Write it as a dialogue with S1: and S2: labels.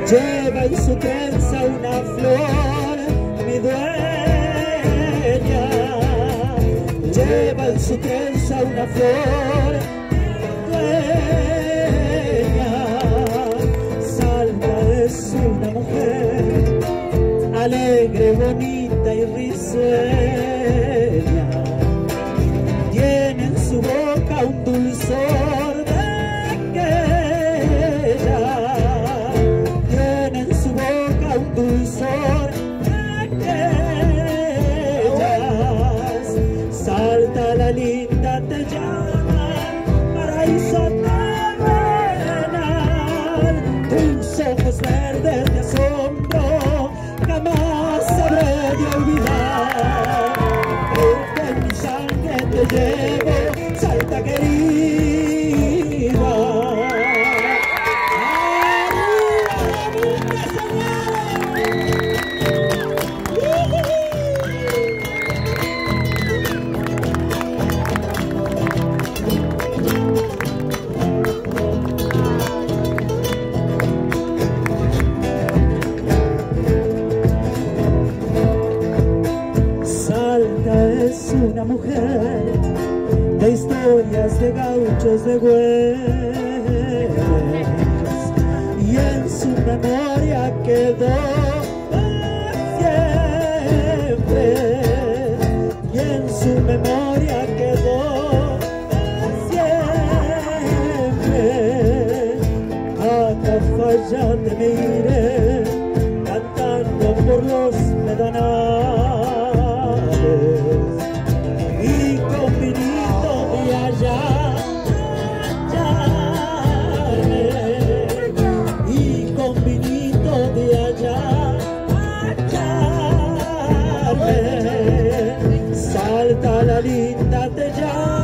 S1: Lleva en su trenza una flor, mi dueña. Lleva en su trenza una flor, dueña. Salta, es una mujer alegre, bonita y risueña. Tiene en su boca un dulzor de aquella. Tiene en su boca un dulzor de aquellas. Salta, la linda te llama, paraíso terrenal. Tus ojos verdes de asombro jamás sabré de olvidar. Porque en mi sangre te llevo, Salta querida. Salta es una mujer de historias de gauchos de güeyes, y en su memoria quedó siempre, y en su memoria quedó siempre. Acafaya te miré cantando por los pedonales, y con vinito de allá hallarme, y con vinito de allá hallarme. Salta, la linda te llama,